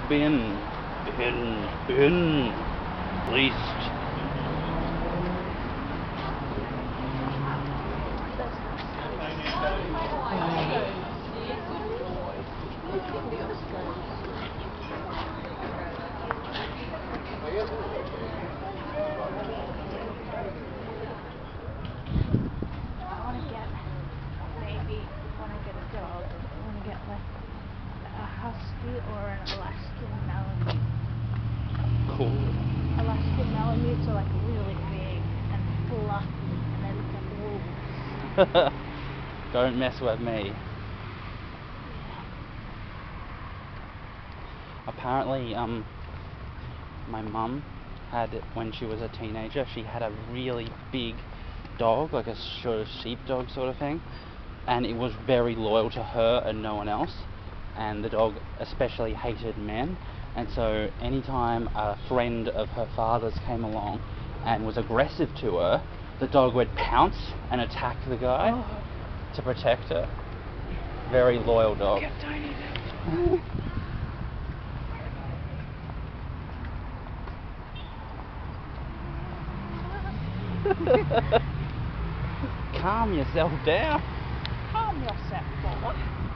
bin, least. Or an Alaskan Malamute. Cool. Alaskan Malamutes are like really big and fluffy and they look like wolves. Don't mess with me. Apparently, my mum had, when she was a teenager, she had a really big dog, like a sort of sheepdog sort of thing, and it was very loyal to her and no one else. And the dog especially hated men, and so anytime a friend of her father's came along and was aggressive to her, the dog would pounce and attack the guy to protect her. Very loyal dog. Get tiny. Calm yourself down. Calm yourself, boy.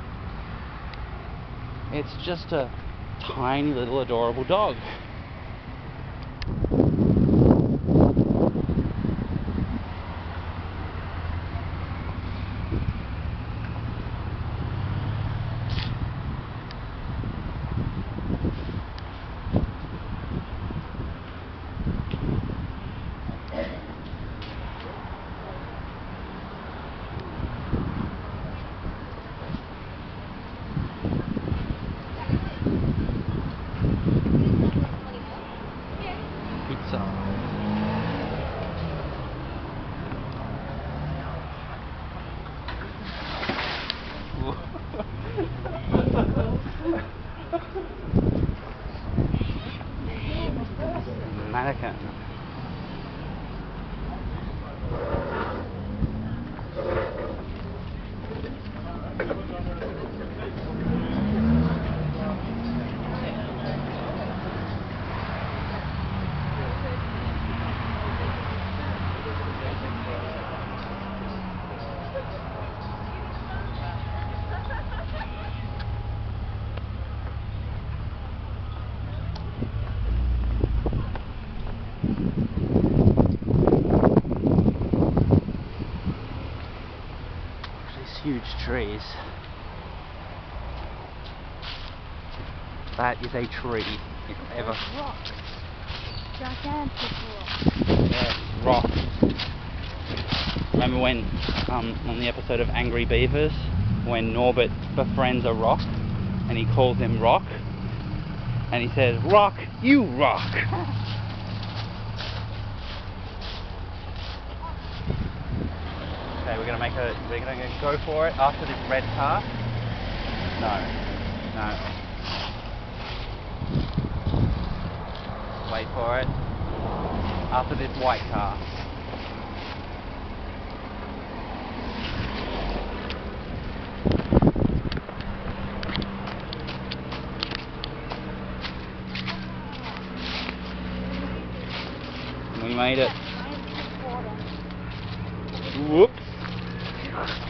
It's just a tiny little adorable dog. Pizza. Mannequin. Huge trees. That is a tree, if ever. Rocks. Gigantic rocks. Yeah, rock. Remember when, on the episode of Angry Beavers, when Norbert befriends a rock, and he calls him Rock, and he says, "Rock, you rock." Okay, we're gonna go for it after this red car. No. Wait for it. After this white car. We made it. Whoops.